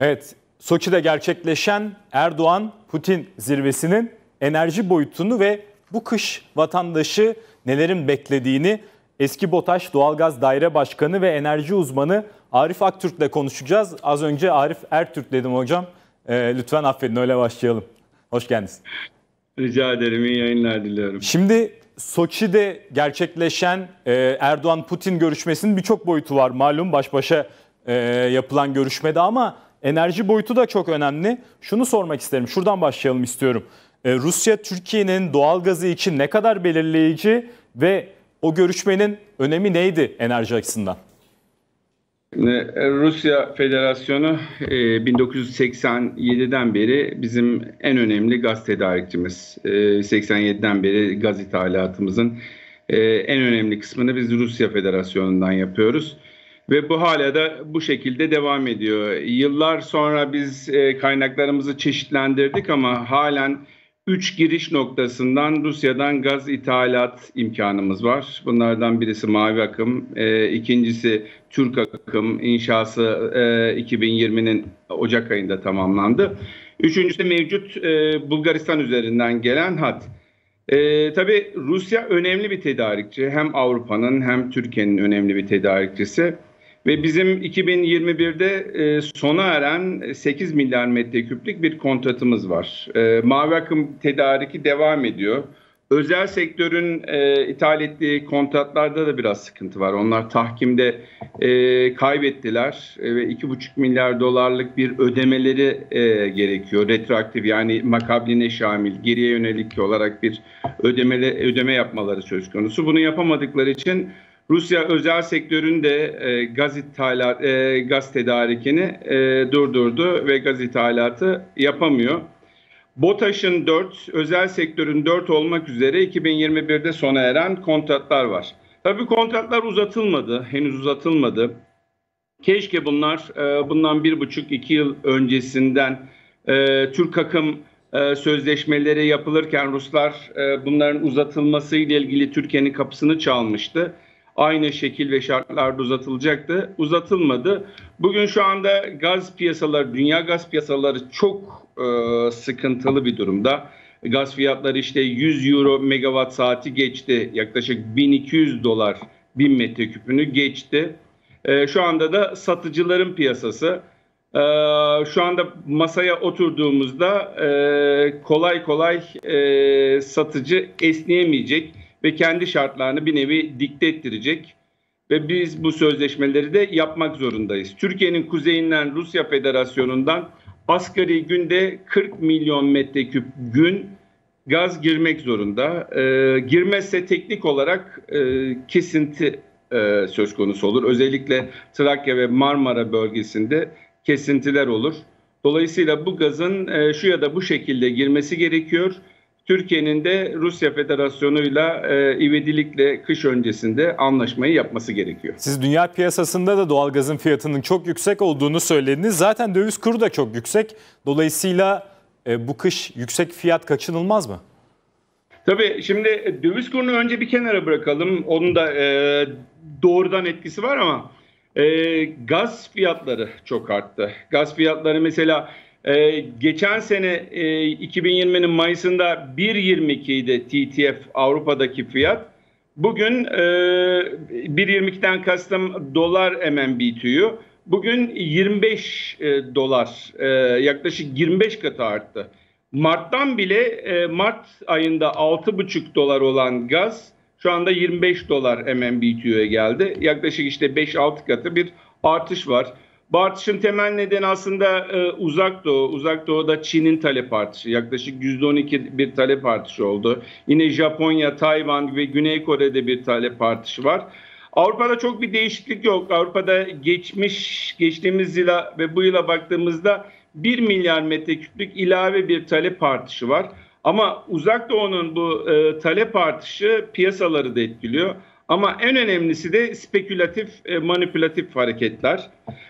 Evet, Soçi'de gerçekleşen Erdoğan-Putin zirvesinin enerji boyutunu ve bu kış vatandaşı nelerin beklediğini eski BOTAŞ Doğalgaz Daire Başkanı ve enerji uzmanı Arif Aktürk'le konuşacağız. Az önce Arif Ertürk dedim hocam. Lütfen affedin, öyle başlayalım. Hoş geldiniz. Rica ederim, iyi yayınlar diliyorum. Şimdi Soçi'de gerçekleşen Erdoğan-Putin görüşmesinin birçok boyutu var. Malum baş başa yapılan görüşmede ama enerji boyutu da çok önemli. Şunu sormak isterim, şuradan başlayalım istiyorum. Rusya, Türkiye'nin doğalgazı için ne kadar belirleyici ve o görüşmenin önemi neydi enerji açısından? Rusya Federasyonu 1987'den beri bizim en önemli gaz tedarikçimiz. 87'den beri gaz ithalatımızın en önemli kısmını biz Rusya Federasyonu'ndan yapıyoruz. Ve bu hala da bu şekilde devam ediyor. Yıllar sonra biz kaynaklarımızı çeşitlendirdik ama halen 3 giriş noktasından Rusya'dan gaz ithalat imkanımız var. Bunlardan birisi Mavi Akım, ikincisi Türk Akım, inşası 2020'nin Ocak ayında tamamlandı. Üçüncüsü mevcut Bulgaristan üzerinden gelen hat. Tabii Rusya önemli bir tedarikçi. Hem Avrupa'nın hem Türkiye'nin önemli bir tedarikçisi. Ve bizim 2021'de sona eren 8 milyar metreküplük bir kontratımız var. Mavi Akım tedariki devam ediyor. Özel sektörün ithal ettiği kontratlarda da biraz sıkıntı var. Onlar tahkimde kaybettiler ve 2,5 milyar dolarlık bir ödemeleri gerekiyor. Retroaktif, yani makabline şamil, geriye yönelik olarak bir ödeme yapmaları söz konusu. Bunu yapamadıkları için Rusya özel sektörün de gaz tedarikini durdurdu ve gaz ithalatı yapamıyor. BOTAŞ'ın 4, özel sektörün 4 olmak üzere 2021'de sona eren kontratlar var. Tabii kontratlar uzatılmadı, henüz uzatılmadı. Keşke bundan 1,5-2 yıl öncesinden Türk Akım sözleşmeleri yapılırken Ruslar bunların uzatılması ile ilgili Türkiye'nin kapısını çalmıştı. Aynı şekil ve şartlarda uzatılacaktı. Uzatılmadı. Bugün şu anda gaz piyasaları, dünya gaz piyasaları çok sıkıntılı bir durumda. Gaz fiyatları işte 100 euro megawatt saati geçti. Yaklaşık 1200 dolar 1000 metreküpünü geçti. Şu anda da satıcıların piyasası. Şu anda masaya oturduğumuzda kolay kolay satıcı esneyemeyecek ve kendi şartlarını bir nevi dikte ettirecek. Ve biz bu sözleşmeleri de yapmak zorundayız. Türkiye'nin kuzeyinden Rusya Federasyonu'ndan asgari günde 40 milyon metreküp gün gaz girmek zorunda. Girmezse teknik olarak kesinti söz konusu olur. Özellikle Trakya ve Marmara bölgesinde kesintiler olur. Dolayısıyla bu gazın şu ya da bu şekilde girmesi gerekiyor. Türkiye'nin de Rusya Federasyonu'yla ivedilikle kış öncesinde anlaşmayı yapması gerekiyor. Siz dünya piyasasında da doğalgazın fiyatının çok yüksek olduğunu söylediniz. Zaten döviz kuru da çok yüksek. Dolayısıyla bu kış yüksek fiyat kaçınılmaz mı? Tabii şimdi döviz kurunu önce bir kenara bırakalım. Onun da doğrudan etkisi var ama gaz fiyatları çok arttı. Gaz fiyatları mesela geçen sene 2020'nin Mayıs'ında 1.22 idi TTF Avrupa'daki fiyat. Bugün 1.22'den kastım dolar MMBTU'yu. Bugün 25 dolar, yaklaşık 25 katı arttı. Mart'tan bile Mart ayında 6,5 dolar olan gaz şu anda 25 dolar MMBTU'ya geldi. Yaklaşık işte 5-6 katı bir artış var. Bu artışın temel nedeni aslında Uzak Doğu. Uzak Doğu'da Çin'in talep artışı. Yaklaşık %12 bir talep artışı oldu. Yine Japonya, Tayvan ve Güney Kore'de bir talep artışı var. Avrupa'da çok bir değişiklik yok. Avrupa'da geçtiğimiz yıla ve bu yıla baktığımızda 1 milyar metreküplük ilave bir talep artışı var. Ama Uzak Doğu'nun bu talep artışı piyasaları da etkiliyor. Ama en önemlisi de spekülatif, manipülatif hareketler.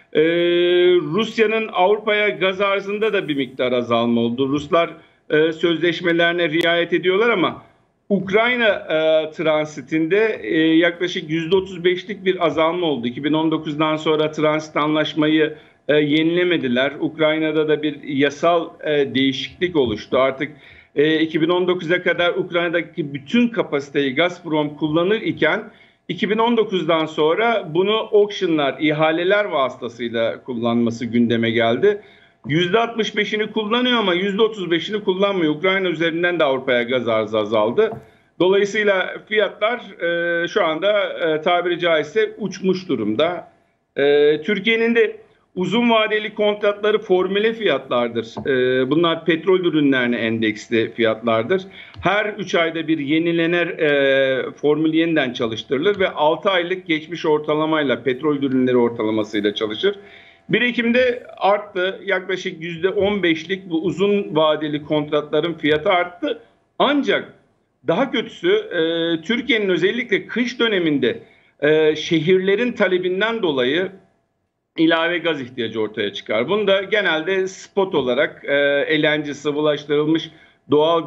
Rusya'nın Avrupa'ya gaz arzında da bir miktar azalma oldu. Ruslar sözleşmelerine riayet ediyorlar ama Ukrayna transitinde yaklaşık %35'lik bir azalma oldu. 2019'dan sonra transit anlaşmayı yenilemediler. Ukrayna'da da bir yasal değişiklik oluştu. Artık 2019'a kadar Ukrayna'daki bütün kapasiteyi Gazprom kullanır iken 2019'dan sonra bunu auctionlar, ihaleler vasıtasıyla kullanması gündeme geldi. %65'ini kullanıyor ama %35'ini kullanmıyor. Ukrayna üzerinden de Avrupa'ya gaz arzı azaldı. Dolayısıyla fiyatlar şu anda tabiri caizse uçmuş durumda. Türkiye'nin de uzun vadeli kontratları formüle fiyatlardır. Bunlar petrol ürünlerine endeksli fiyatlardır. Her 3 ayda bir yenilenir, formül yeniden çalıştırılır ve 6 aylık geçmiş ortalamayla, petrol ürünleri ortalamasıyla çalışır. 1 Ekim'de arttı. Yaklaşık %15'lik bu uzun vadeli kontratların fiyatı arttı. Ancak daha kötüsü Türkiye'nin özellikle kış döneminde şehirlerin talebinden dolayı ilave gaz ihtiyacı ortaya çıkar. Bunu da genelde spot olarak LNG, sıvılaştırılmış doğal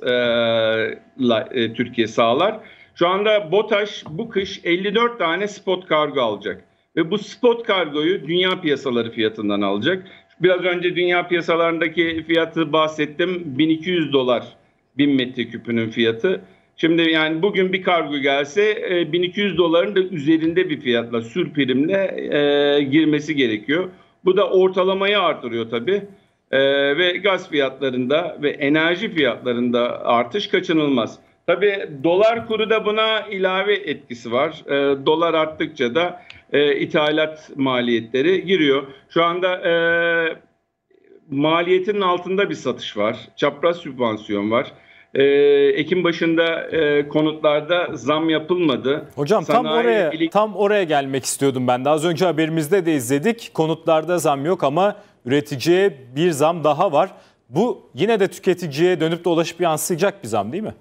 gazla Türkiye sağlar. Şu anda BOTAŞ bu kış 54 tane spot kargo alacak. Ve bu spot kargoyu dünya piyasaları fiyatından alacak. Biraz önce dünya piyasalarındaki fiyatı bahsettim. $1200 1000 metreküpünün fiyatı. Şimdi yani bugün bir kargo gelse $1200'ın da üzerinde bir fiyatla, sürprimle girmesi gerekiyor. Bu da ortalamayı artırıyor tabii. Ve gaz fiyatlarında ve enerji fiyatlarında artış kaçınılmaz. Tabii dolar kuru da buna ilave etkisi var. Dolar arttıkça da ithalat maliyetleri giriyor. Şu anda maliyetinin altında bir satış var. Çapraz sübvansiyon var. Ekim başında konutlarda zam yapılmadı. Hocam tam oraya gelmek istiyordum ben de. Az önce haberimizde de izledik. Konutlarda zam yok ama üreticiye bir zam daha var. Bu yine de tüketiciye dönüp dolaşıp yansıyacak bir zam değil mi?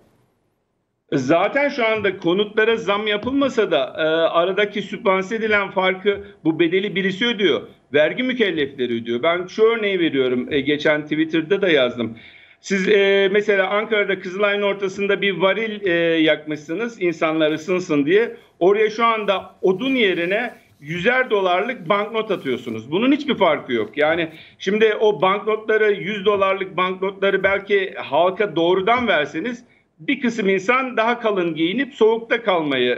Zaten şu anda konutlara zam yapılmasa da aradaki sübvanse edilen farkı, bu bedeli birisi ödüyor. Vergi mükellefleri ödüyor. Ben şu örneği veriyorum. Geçen Twitter'da da yazdım. Siz mesela Ankara'da Kızılay'ın ortasında bir varil yakmışsınız insanlar ısınsın diye. Oraya şu anda odun yerine $100'lık banknot atıyorsunuz. Bunun hiçbir farkı yok. Yani şimdi o banknotları, $100'lık banknotları belki halka doğrudan verseniz bir kısım insan daha kalın giyinip soğukta kalmayı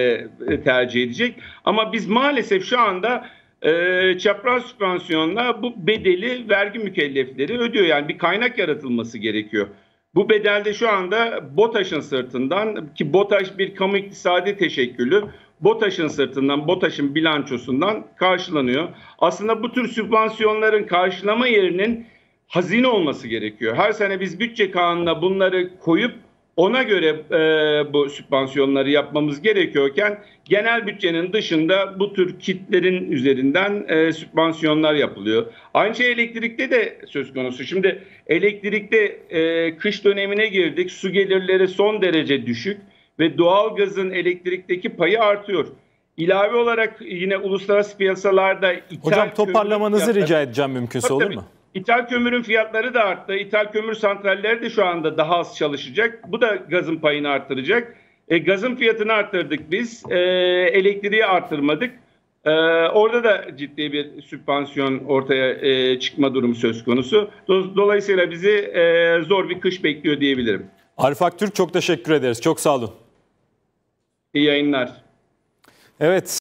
tercih edecek. Ama biz maalesef şu anda çapraz sübvansiyonla bu bedeli vergi mükellefleri ödüyor. Yani bir kaynak yaratılması gerekiyor. Bu bedelde şu anda BOTAŞ'ın sırtından, ki BOTAŞ bir kamu iktisadi teşekkülü, BOTAŞ'ın sırtından, BOTAŞ'ın bilançosundan karşılanıyor. Aslında bu tür sübvansiyonların karşılama yerinin hazine olması gerekiyor. Her sene biz bütçe kanununa bunları koyup ona göre bu sübvansiyonları yapmamız gerekiyorken genel bütçenin dışında bu tür kitlerin üzerinden sübvansiyonlar yapılıyor. Aynı şey elektrikte de söz konusu. Şimdi elektrikte kış dönemine girdik. Su gelirleri son derece düşük ve doğalgazın elektrikteki payı artıyor. İlave olarak yine uluslararası piyasalarda hocam toparlamanızı rica edeceğim mümkünse, olur mu? İthal kömürün fiyatları da arttı. İthal kömür santralleri de şu anda daha az çalışacak. Bu da gazın payını arttıracak. Gazın fiyatını arttırdık biz. Elektriği arttırmadık. Orada da ciddi bir sübvansiyon ortaya çıkma durumu söz konusu. Dolayısıyla bizi zor bir kış bekliyor diyebilirim. Arif Aktürk, çok teşekkür ederiz. Çok sağ olun. İyi yayınlar. Evet.